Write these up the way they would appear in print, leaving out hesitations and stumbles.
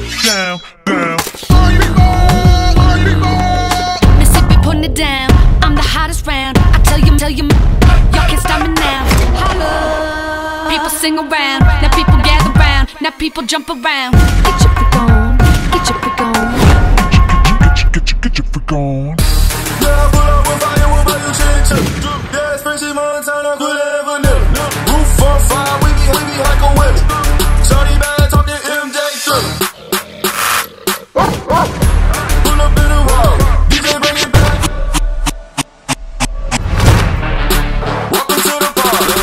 down, down. Mississippi putting it down. I'm the hottest round. I tell you, y'all can't stop me now. Holla. People sing around. Now people gather round. Now people jump around. Get your freak on. Get your freak on. Get your freak on. Yeah, I pull up with fire, what about you, chin. Yeah, expensive all the time, I could ever know. Roof on fire, we be like a whip. Shorty bad, talking MJ Thriller. Pull up in the wall, DJ bring it back. Welcome to the party.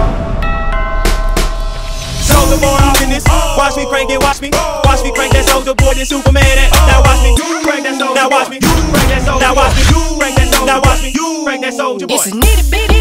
Soulja Boy all in this. Watch me crank it, watch me. Watch me crank that Soulja Boy, then Superman that. Now watch me crank that Soulja. Now watch me crank that Soulja. Now watch me crank that Soulja. Now watch me crank that Soulja Boy. It's a nitty bitty.